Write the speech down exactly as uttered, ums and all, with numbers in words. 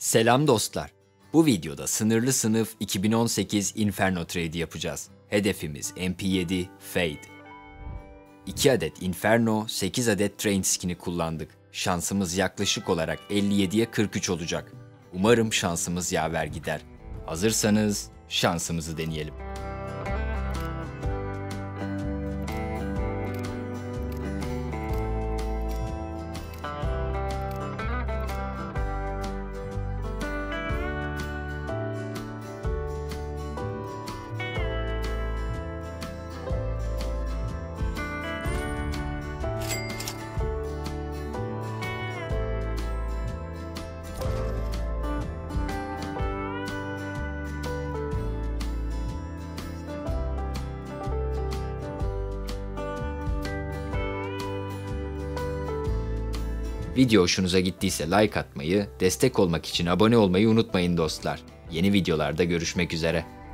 Selam dostlar. Bu videoda sınırlı sınıf iki bin on sekiz Inferno Trade yapacağız. Hedefimiz M P yedi Fade. iki adet Inferno, sekiz adet Train skin'i kullandık. Şansımız yaklaşık olarak elli yediye kırk üç olacak. Umarım şansımız yaver gider. Hazırsanız şansımızı deneyelim. Video hoşunuza gittiyse like atmayı, destek olmak için abone olmayı unutmayın dostlar. Yeni videolarda görüşmek üzere.